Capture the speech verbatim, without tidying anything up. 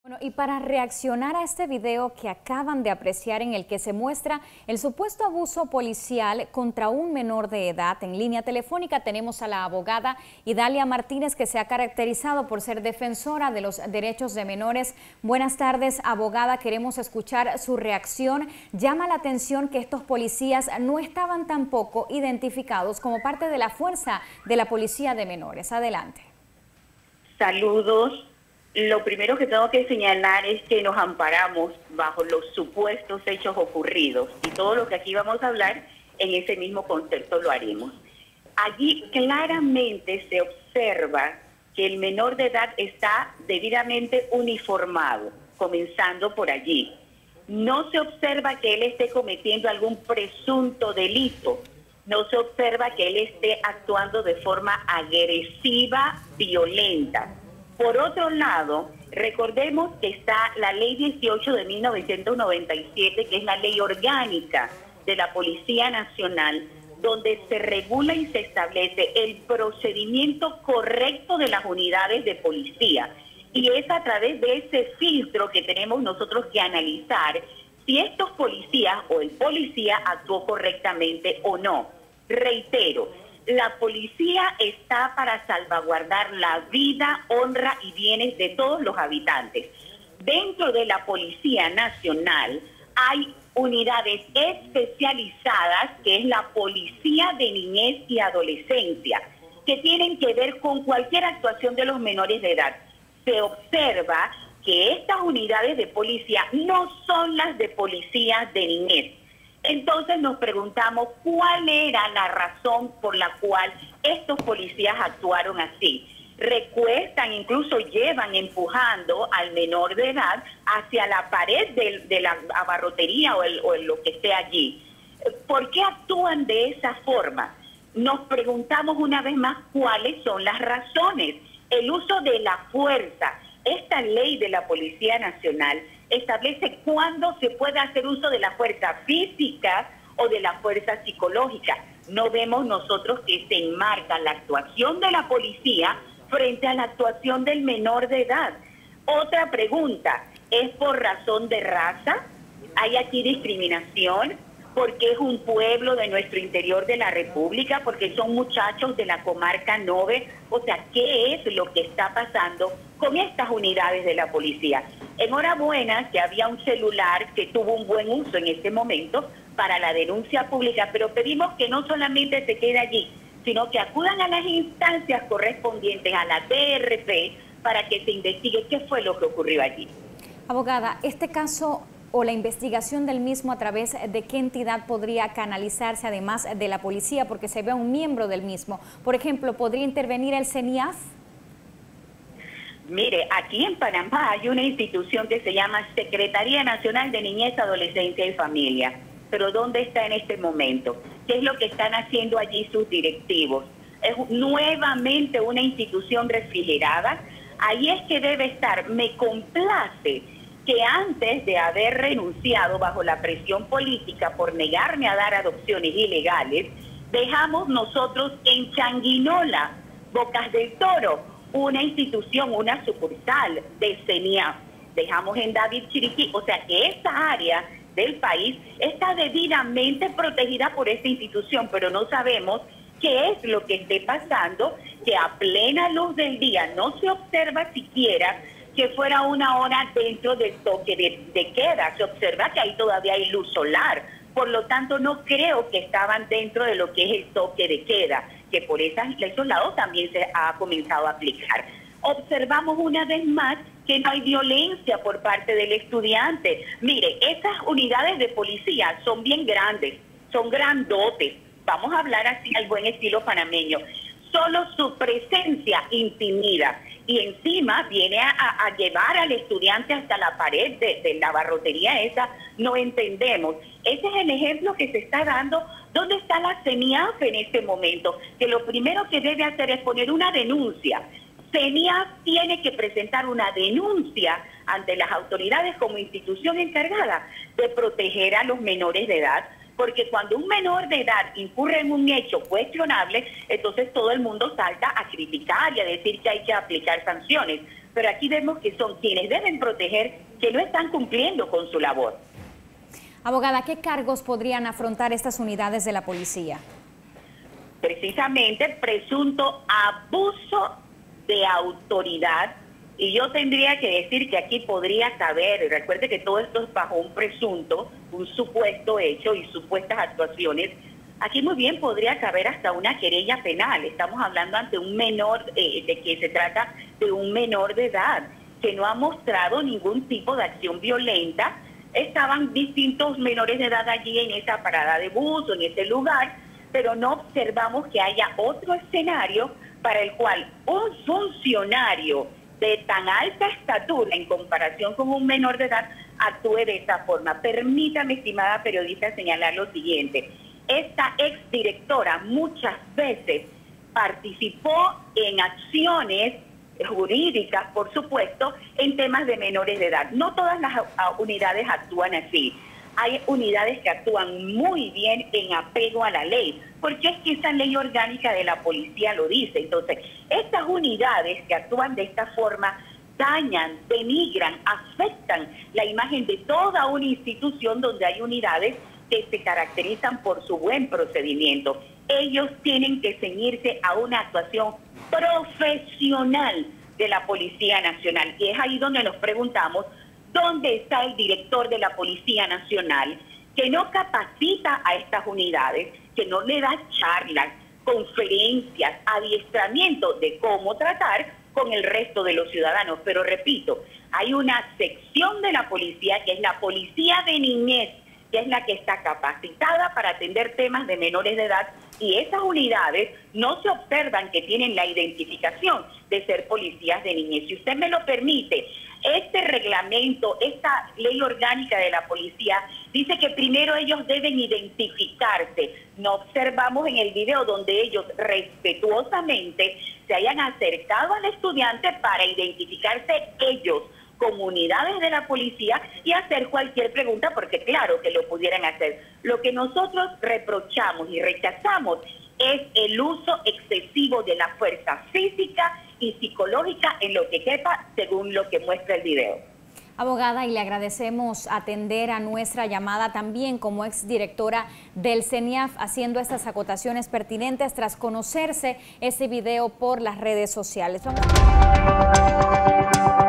Bueno, y para reaccionar a este video que acaban de apreciar en el que se muestra el supuesto abuso policial contra un menor de edad, en línea telefónica tenemos a la abogada Idalia Martínez, que se ha caracterizado por ser defensora de los derechos de menores. Buenas tardes, abogada, queremos escuchar su reacción. Llama la atención que estos policías no estaban tampoco identificados como parte de la fuerza de la policía de menores. Adelante. Saludos. Lo primero que tengo que señalar es que nos amparamos bajo los supuestos hechos ocurridos y todo lo que aquí vamos a hablar en ese mismo concepto lo haremos. Allí claramente se observa que el menor de edad está debidamente uniformado, comenzando por allí. No se observa que él esté cometiendo algún presunto delito. No se observa que él esté actuando de forma agresiva, violenta. Por otro lado, recordemos que está la Ley dieciocho de mil novecientos noventa y siete, que es la ley orgánica de la Policía Nacional, donde se regula y se establece el procedimiento correcto de las unidades de policía. Y es a través de ese filtro que tenemos nosotros que analizar si estos policías o el policía actuó correctamente o no. Reitero, la policía está para salvaguardar la vida, honra y bienes de todos los habitantes. Dentro de la Policía Nacional hay unidades especializadas, que es la Policía de Niñez y Adolescencia, que tienen que ver con cualquier actuación de los menores de edad. Se observa que estas unidades de policía no son las de policías de niñez. Entonces nos preguntamos cuál era la razón por la cual estos policías actuaron así. Recuestan, incluso llevan empujando al menor de edad hacia la pared de, de la abarrotería o, el, o el, lo que esté allí. ¿Por qué actúan de esa forma? Nos preguntamos una vez más cuáles son las razones. El uso de la fuerza. Esta ley de la Policía Nacional establece cuándo se puede hacer uso de la fuerza física o de la fuerza psicológica. No vemos nosotros que se enmarca la actuación de la policía frente a la actuación del menor de edad. Otra pregunta, ¿es por razón de raza? ¿Hay aquí discriminación? ¿Porque es un pueblo de nuestro interior de la República? ¿Porque son muchachos de la comarca Nove? O sea, ¿qué es lo que está pasando con estas unidades de la policía? Enhorabuena que había un celular que tuvo un buen uso en este momento para la denuncia pública, pero pedimos que no solamente se quede allí, sino que acudan a las instancias correspondientes, a la D R P, para que se investigue qué fue lo que ocurrió allí. Abogada, este caso o la investigación del mismo, ¿a través de qué entidad podría canalizarse además de la policía? Porque se ve a un miembro del mismo. Por ejemplo, ¿podría intervenir el CENIAF? Mire, aquí en Panamá hay una institución que se llama Secretaría Nacional de Niñez, Adolescencia y Familia. Pero ¿dónde está en este momento? ¿Qué es lo que están haciendo allí sus directivos? Es nuevamente una institución refrigerada. Ahí es que debe estar. Me complace que antes de haber renunciado bajo la presión política por negarme a dar adopciones ilegales, dejamos nosotros en Changuinola, Bocas del Toro, una institución, una sucursal de CENIAF. Dejamos en David Chiriquí, o sea que esta área del país está debidamente protegida por esta institución, pero no sabemos qué es lo que esté pasando, que a plena luz del día no se observa siquiera que fuera una hora dentro del toque de, de queda. Se observa que ahí todavía hay luz solar, por lo tanto no creo que estaban dentro de lo que es el toque de queda, que por esas, esos lados también se ha comenzado a aplicar. Observamos una vez más que no hay violencia por parte del estudiante. Mire, esas unidades de policía son bien grandes, son grandotes, vamos a hablar así al buen estilo panameño. Solo su presencia intimida y encima viene a, a llevar al estudiante hasta la pared de, de la barrotería esa. No entendemos. Ese es el ejemplo que se está dando. ¿Dónde está la CENIAF en este momento? Que lo primero que debe hacer es poner una denuncia. CENIAF tiene que presentar una denuncia ante las autoridades como institución encargada de proteger a los menores de edad, porque cuando un menor de edad incurre en un hecho cuestionable, entonces todo el mundo salta a criticar y a decir que hay que aplicar sanciones. pero aquí vemos que son quienes deben proteger, que no están cumpliendo con su labor. Abogada, ¿qué cargos podrían afrontar estas unidades de la policía? Precisamente presunto abuso de autoridad, y yo tendría que decir que aquí podría caber, recuerde que todo esto es bajo un presunto, un supuesto hecho y supuestas actuaciones. Aquí muy bien podría caber hasta una querella penal. Estamos hablando ante un menor, eh, de que se trata de un menor de edad, que no ha mostrado ningún tipo de acción violenta. Estaban distintos menores de edad allí en esa parada de bus o en ese lugar, pero no observamos que haya otro escenario para el cual un funcionario de tan alta estatura en comparación con un menor de edad actúe de esa forma. Permítame, estimada periodista, señalar lo siguiente. Esta exdirectora muchas veces participó en acciones jurídicas, por supuesto, en temas de menores de edad. No todas las unidades actúan así. Hay unidades que actúan muy bien en apego a la ley, porque es que esa ley orgánica de la policía lo dice. Entonces, estas unidades que actúan de esta forma dañan, denigran, afectan la imagen de toda una institución donde hay unidades que se caracterizan por su buen procedimiento. Ellos tienen que ceñirse a una actuación profesional de la Policía Nacional. Y es ahí donde nos preguntamos, ¿dónde está el director de la Policía Nacional que no capacita a estas unidades, que no le da charlas, conferencias, adiestramiento de cómo tratar con el resto de los ciudadanos? Pero repito, hay una sección de la policía que es la Policía de Niñez, que es la que está capacitada para atender temas de menores de edad, y esas unidades no se observan que tienen la identificación de ser policías de niñez. Si usted me lo permite, este reglamento, esta ley orgánica de la policía, dice que primero ellos deben identificarse. No observamos en el video donde ellos respetuosamente se hayan acercado al estudiante para identificarse ellos como unidades de la policía y hacer cualquier pregunta, porque claro que lo pudieran hacer. Lo que nosotros reprochamos y rechazamos es el uso excesivo de la fuerza física y psicológica en lo que quepa, según lo que muestra el video. Abogada, y le agradecemos atender a nuestra llamada también como exdirectora del CENIAF, haciendo estas acotaciones pertinentes tras conocerse ese video por las redes sociales. Vamos.